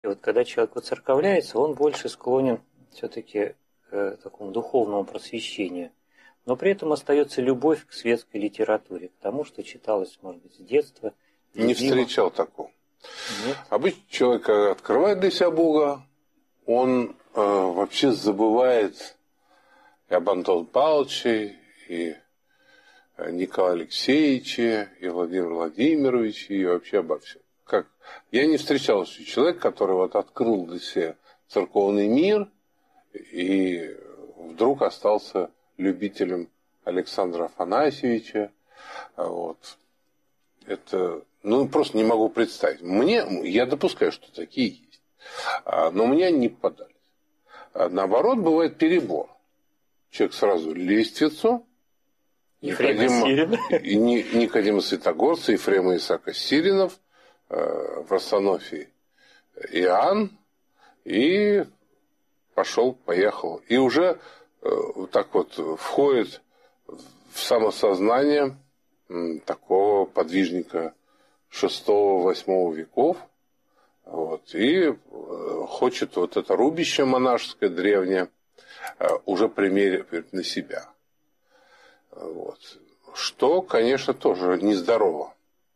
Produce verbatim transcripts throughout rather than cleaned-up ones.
И вот когда человек воцерковляется, он больше склонен все-таки к такому духовному просвещению. Но при этом остается любовь к светской литературе, к тому, что читалось, может быть, с детства. Не встречал такого. Нет? Обычно человек открывает для себя Бога, он э, вообще забывает и об Антоне Павловиче, и Николае Алексеевиче, и Владимире Владимировиче, и вообще обо всем. Как? Я не встречал еще человека, который вот открыл для себя церковный мир и вдруг остался любителем Александра Афанасьевича. Вот. Это, ну, просто не могу представить. Мне, я допускаю, что такие есть. Но мне они не попадались. Наоборот, бывает перебор. Человек сразу лестницу. Ефрема Сирина. Никодима Святогорца, Ефрема Исаака Сиринов, в Арсенофии Иоанн, и пошел, поехал. И уже так вот входит в самосознание такого подвижника шестого-восьмого веков, вот, и хочет вот это рубище монашеское древнее уже примерить на себя. Вот. Что, конечно, тоже нездорово.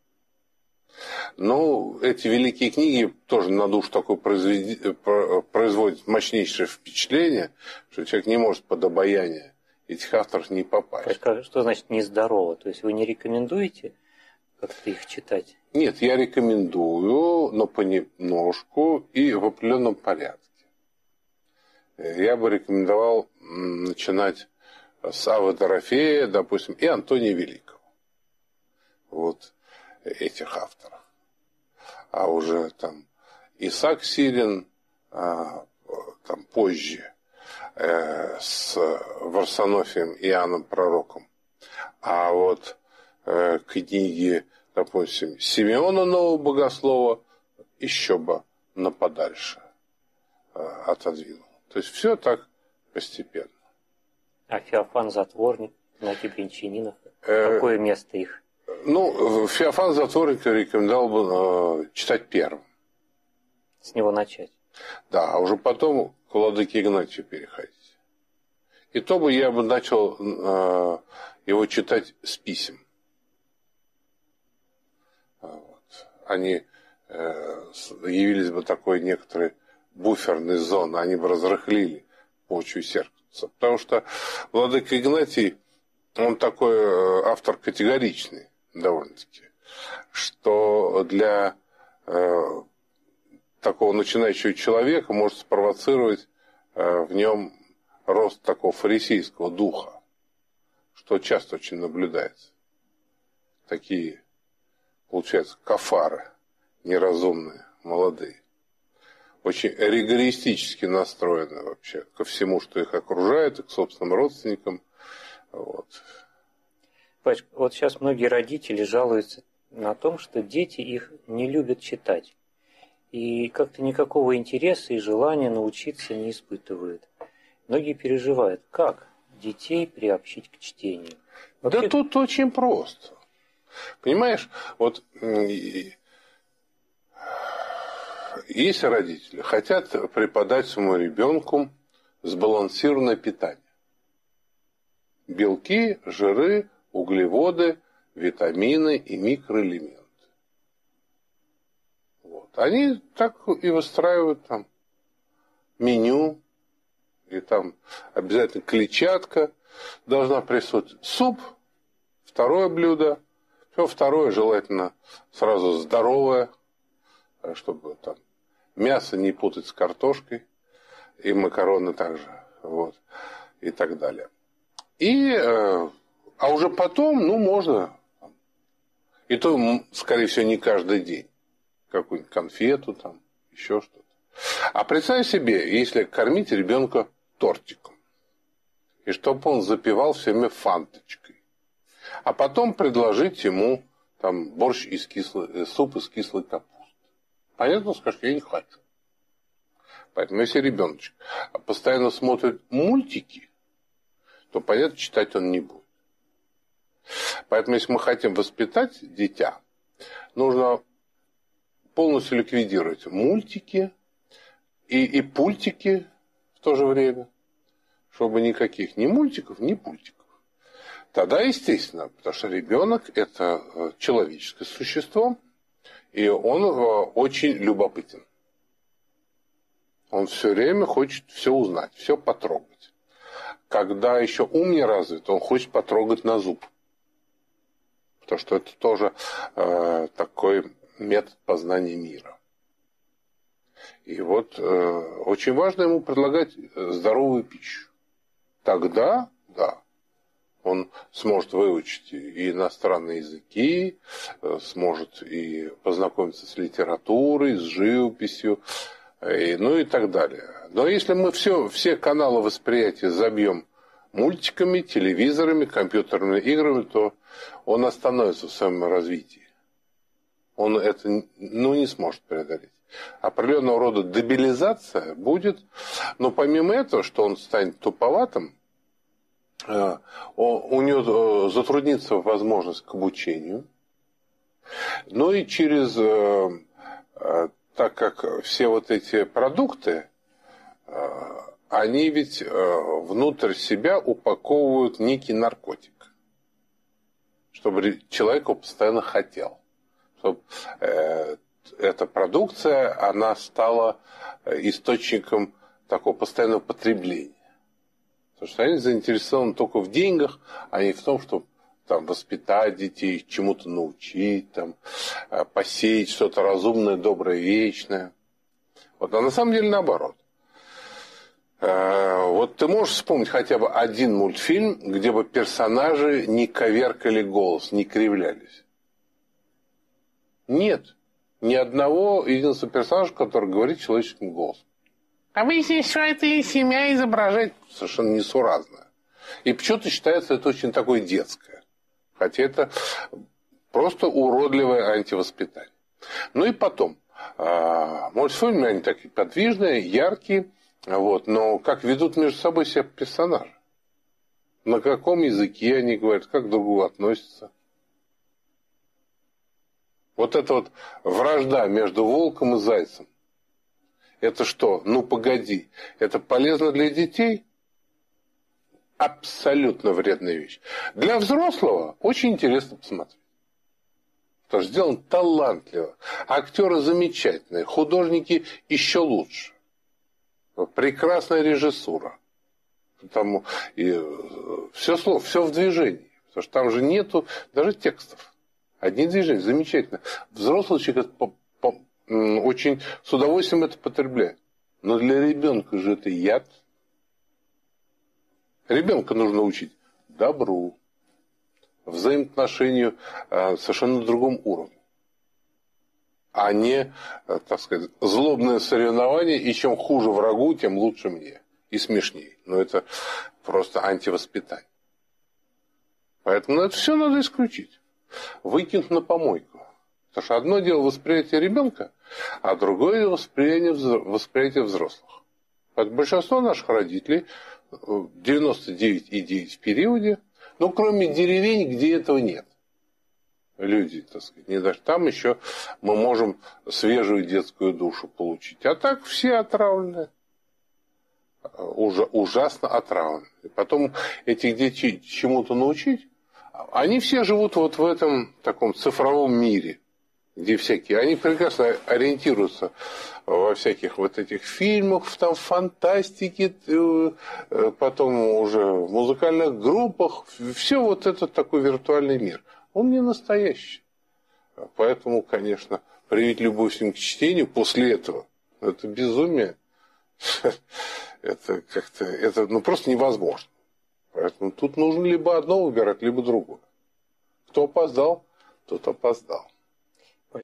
Но эти великие книги тоже на душу такое производят мощнейшее впечатление, что человек не может под обаяние этих авторов не попасть. Что значит нездорово? То есть вы не рекомендуете как-то их читать? Нет, я рекомендую, но понемножку и в определенном порядке. Я бы рекомендовал начинать с Авы Дорофея, допустим, и Антония Великого. Вот этих авторов. А уже там Исаак Сирин, а, там позже, э, с Варсонофием Иоанном Пророком. А вот э, книги, допустим, Симеона Нового Богослова еще бы на подальше э, отодвинул. То есть все так постепенно. А Феофан Затворник, Игнатий Брянчанинов, Э, какое место их? Ну, Феофан Затворника рекомендовал бы э, читать первым. С него начать. Да, а уже потом к владыке Игнатию переходить. И то бы я бы начал э, его читать с писем. Вот. Они э, явились бы такой некоторой буферной зоной, они бы разрыхлили почву сердца. Потому что владыка Игнатий, он такой автор категоричный довольно-таки, что для э, такого начинающего человека может спровоцировать э, в нем рост такого фарисейского духа, что часто очень наблюдается. Такие, получается, кафары неразумные, молодые. Очень ригористически настроены вообще ко всему, что их окружает, и к собственным родственникам. Вот. Пачка, вот сейчас многие родители жалуются на том, что дети их не любят читать. И как-то никакого интереса и желания научиться не испытывают. Многие переживают, как детей приобщить к чтению. Вообще... Да тут очень просто. Понимаешь, вот если родители хотят преподать своему ребенку сбалансированное питание. Белки, жиры, углеводы, витамины и микроэлементы. Вот. Они так и выстраивают там меню, и там обязательно клетчатка должна присутствовать. Суп, второе блюдо, все второе желательно сразу здоровое, чтобы там мясо не путать с картошкой, и макароны также, вот, и так далее. И, э, а уже потом, ну, можно, и то, скорее всего, не каждый день, какую-нибудь конфету, там, еще что-то. А представь себе, если кормить ребенка тортиком, и чтобы он запивал все время фанточкой, а потом предложить ему там борщ из кислой, суп из кислой капусты. Понятно, скажешь, я не хочу. Поэтому если ребеночек постоянно смотрит мультики, то, понятно, читать он не будет. Поэтому, если мы хотим воспитать дитя, нужно полностью ликвидировать мультики, и, и пультики в то же время, чтобы никаких ни мультиков, ни пультиков. Тогда, естественно, потому что ребенок – это человеческое существо, и он очень любопытен. Он все время хочет все узнать, все потрогать. Когда еще ум не развит, он хочет потрогать на зуб. Потому что это тоже э, такой метод познания мира. И вот э, очень важно ему предлагать здоровую пищу. Тогда, да, он сможет выучить и иностранные языки, э, сможет и познакомиться с литературой, с живописью, и, ну и так далее. Но если мы все, все каналы восприятия забьем мультиками, телевизорами, компьютерными играми, то он остановится в своем развитии. Он это ну, не сможет преодолеть. Определенного рода дебилизация будет, но помимо этого, что он станет туповатым, у него затруднится возможность к обучению, но и через, так как все вот эти продукты, они ведь внутрь себя упаковывают некий наркотик, чтобы человек его постоянно хотел, чтобы эта продукция, она стала источником такого постоянного потребления. Потому что они заинтересованы только в деньгах, а не в том, чтобы там, воспитать детей, чему-то научить, там, посеять что-то разумное, доброе, вечное. Вот, а на самом деле наоборот. Вот ты можешь вспомнить хотя бы один мультфильм, где бы персонажи не коверкали голос, не кривлялись? Нет. Ни одного единственного персонажа, который говорит человеческим голосом. А вы здесь что это из себя изображать? Совершенно несуразно. И почему-то считается это очень такое детское. Хотя это просто уродливое антивоспитание. Ну и потом. Мультфильмы, они такие подвижные, яркие. Вот, но как ведут между собой себя персонажи? На каком языке они говорят, как друг к другу относятся? Вот эта вот вражда между волком и зайцем. Это что? Ну погоди. Это полезно для детей? Абсолютно вредная вещь. Для взрослого очень интересно посмотреть. Потому что сделан талантливо. Актеры замечательные. Художники еще лучше. Прекрасная режиссура. Там и все слово, все в движении. Потому что там же нету даже текстов. Одни движения. Замечательно. Взрослый человек по, по, очень с удовольствием это потребляет. Но для ребенка же это яд. Ребенка нужно учить добру, взаимоотношению э, совершенно на другом уровне. А не, э, так сказать, злобное соревнование, и чем хуже врагу, тем лучше мне. И смешнее. Но это просто антивоспитание. Поэтому это все надо исключить. Выкинуть на помойку. Потому что одно дело восприятие ребенка, а другое дело восприятие, восприятие взрослых. Поэтому большинство наших родителей, девяносто девять и девять в периоде, ну, кроме деревень, где этого нет. Люди, так сказать, не даже там еще мы можем свежую детскую душу получить. А так все отравлены. Уже ужасно отравлены. И потом этих детей чему-то научить, они все живут вот в этом таком цифровом мире, где всякие, они прекрасно ориентируются во всяких вот этих фильмах, там фантастике, потом уже в музыкальных группах, все вот этот такой виртуальный мир. Он не настоящий. Поэтому, конечно, привить любовь к чтению после этого, это безумие, это как-то, это ну, просто невозможно. Поэтому тут нужно либо одно выбирать, либо другое. Кто опоздал, тот опоздал.